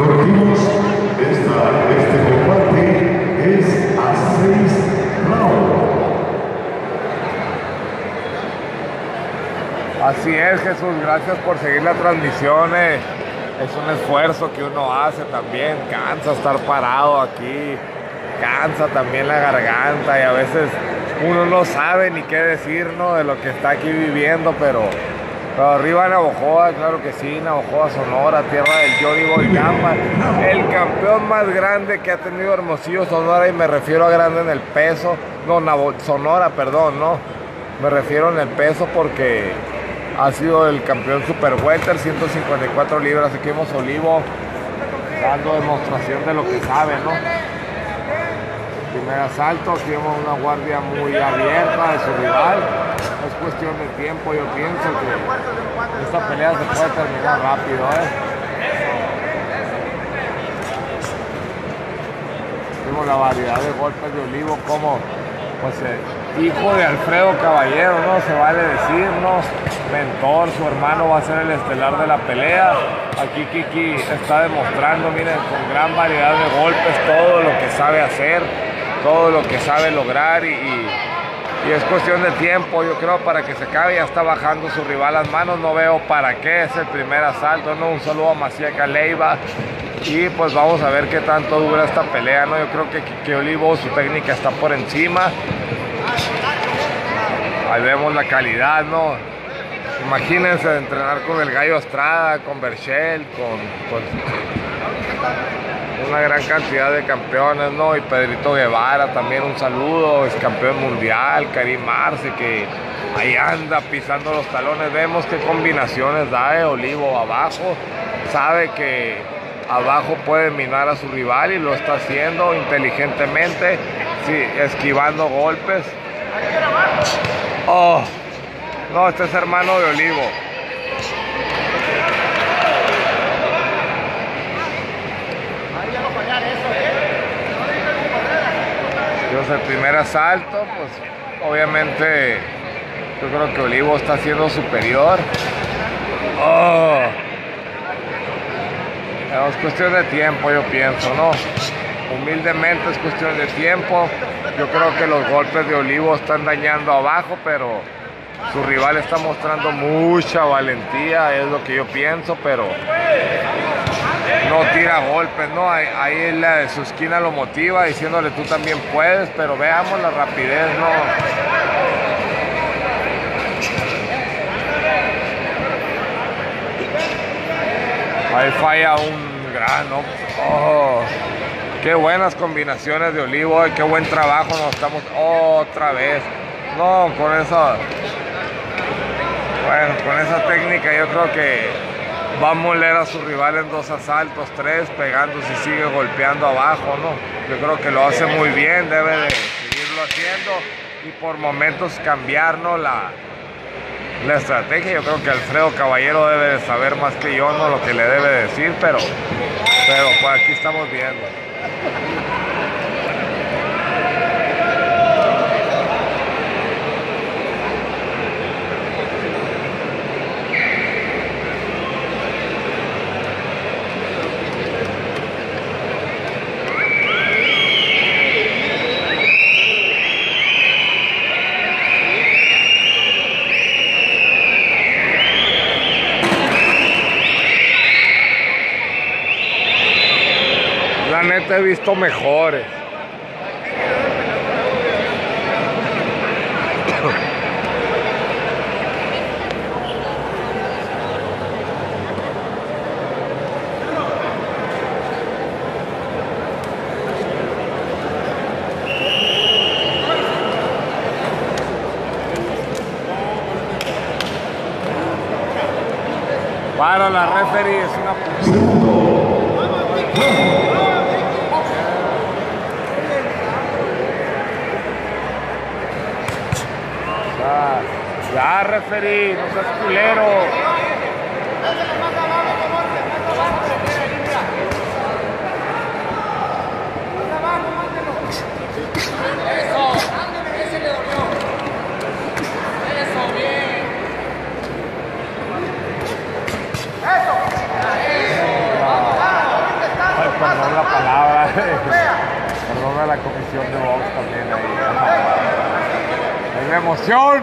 correctivos, este combate es a 6 rounds. Así es, Jesús, gracias por seguir la transmisión. Es un esfuerzo que uno hace también, cansa estar parado aquí, cansa también la garganta y a veces uno no sabe ni qué decir, ¿no?, de lo que está aquí viviendo, pero arriba Navojoa, claro que sí, Navojoa, Sonora, tierra del Johnny Boy Gamba, el campeón más grande que ha tenido Hermosillo, Sonora, y me refiero a grande en el peso, no, Sonora, perdón, no, me refiero en el peso porque ha sido el campeón super welter, 154 libras. Aquí vemos Olivo dando demostración de lo que sabe, ¿no? Primer asalto, aquí vemos una guardia muy abierta de su rival. Es cuestión de tiempo, yo pienso que esta pelea se puede terminar rápido, Vemos la variedad de golpes de Olivo, como pues hijo de Alfredo Caballero, ¿no? Se vale decirnos, mentor, su hermano va a ser el estelar de la pelea. Aquí Kiki está demostrando, miren, con gran variedad de golpes, todo lo que sabe hacer, todo lo que sabe lograr y es cuestión de tiempo, yo creo, para que se acabe. Ya está bajando su rival las manos, no veo para qué, es el primer asalto, ¿no? Un saludo a Macieca Leiva. Y pues vamos a ver qué tanto dura esta pelea, ¿no? Yo creo que Olivo, su técnica está por encima. Ahí vemos la calidad, ¿no? Imagínense entrenar con el Gallo Estrada, con Berchel, con una gran cantidad de campeones, ¿no? Y Pedrito Guevara también, un saludo, es campeón mundial, Karim Arce, que ahí anda pisando los talones. Vemos qué combinaciones da Olivo abajo, sabe que abajo puede minar a su rival y lo está haciendo inteligentemente, sí, esquivando golpes. Oh, no, este es hermano de Olivo. Entonces el primer asalto, pues obviamente yo creo que Olivo está siendo superior. Oh. Es cuestión de tiempo, yo pienso, ¿no? Humildemente es cuestión de tiempo. Yo creo que los golpes de Olivo están dañando abajo, pero su rival está mostrando mucha valentía, es lo que yo pienso, pero no tira golpes, ¿no? Ahí la de su esquina lo motiva, diciéndole tú también puedes, pero veamos la rapidez, ¿no? Ahí falla un grano. Oh, qué buenas combinaciones de Olivo, qué buen trabajo nos estamos otra vez. No, con esa, bueno, con esa técnica yo creo que va a moler a su rival en 2 asaltos, 3, pegando si sigue golpeando abajo, ¿no? Yo creo que lo hace muy bien, debe de seguirlo haciendo y por momentos cambiar, ¿no?, la estrategia. Yo creo que Alfredo Caballero debe de saber más que yo, ¿no?, lo que le debe decir, pero pues aquí estamos viendo. La neta he visto mejores. Para la referee es una... Ya, referee, no seas culero. emoción.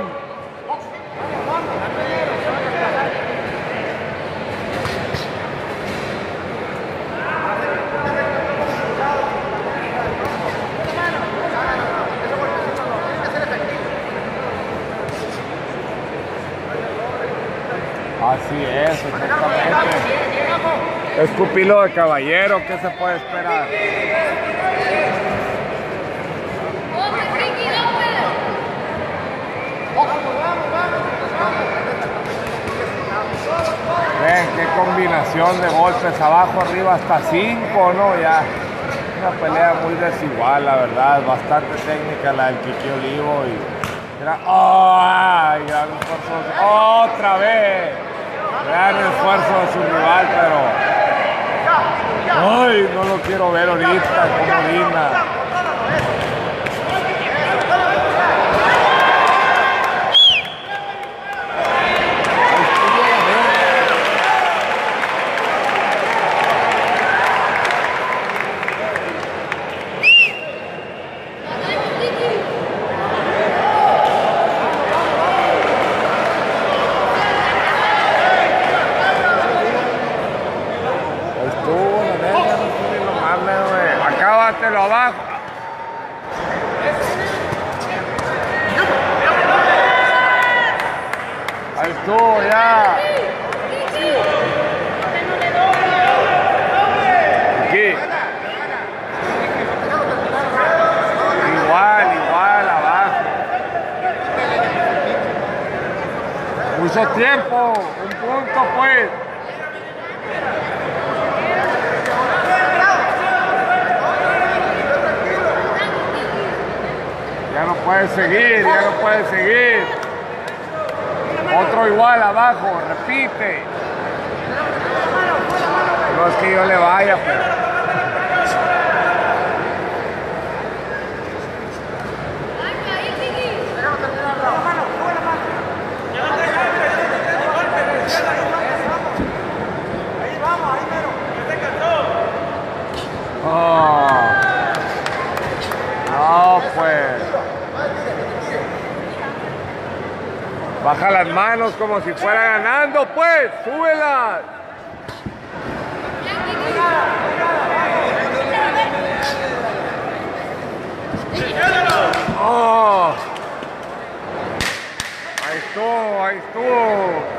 Así es, exactamente. Es pupilo de caballero, ¿qué se puede esperar? Ven, qué combinación de golpes, abajo, arriba, hasta 5, ¿no? Ya, una pelea muy desigual, la verdad, bastante técnica la del Kiki Olivo y ¡ay! Gran esfuerzo, otra vez, gran esfuerzo de su rival, pero ¡ay! No lo quiero ver ahorita, como orina. Acábatelo abajo. Ahí estuvo ya. Aquí. Igual, abajo. Mucho tiempo, un punto pues. Ya no puede seguir, ya no puede seguir. Otro igual abajo, repite. No es que yo le vaya, pero... No, pues. Baja las manos como si fuera ganando, pues. Súbelas. Oh. Ahí estuvo, ahí estuvo.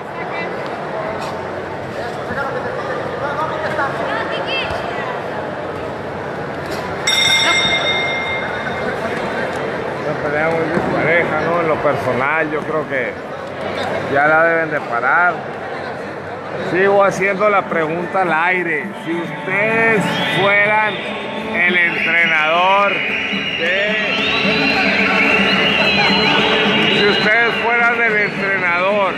Pelea muy dispareja, ¿no? En lo personal yo creo que ya la deben de parar. Sigo haciendo la pregunta al aire. Si ustedes fueran el entrenador Si ustedes fueran el entrenador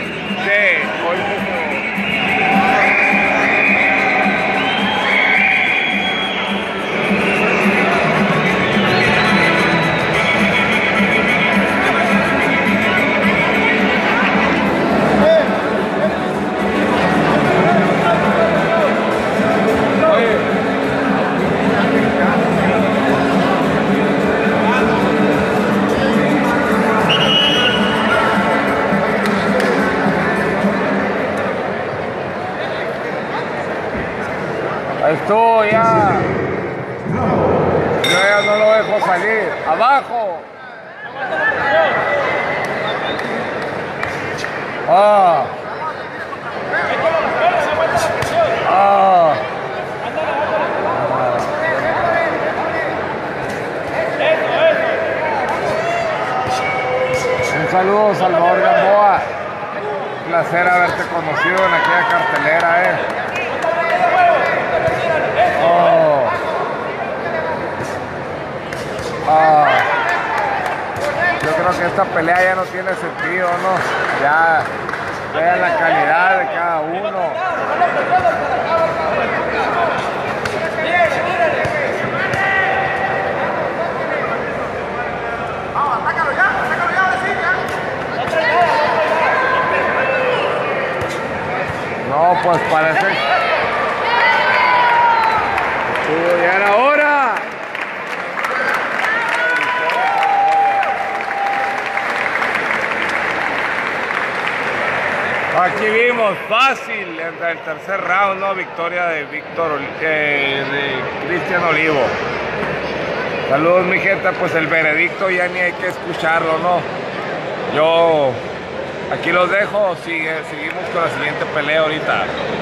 Esto ya. Yo ya no lo dejo salir. Abajo. Ah. Ah. Un saludo, Salvador Gamboa. Un placer haberte conocido en aquella cartelera, Yo creo que esta pelea ya no tiene sentido, ¿no? Ya vean la calidad de cada uno. No, pues parece... Ya era hora. Aquí vimos fácil en el tercer round, ¿no? Victoria de de Cristian Olivo. Saludos, mi gente. Pues el veredicto ya ni hay que escucharlo, ¿no? Yo aquí los dejo. Seguimos con la siguiente pelea ahorita.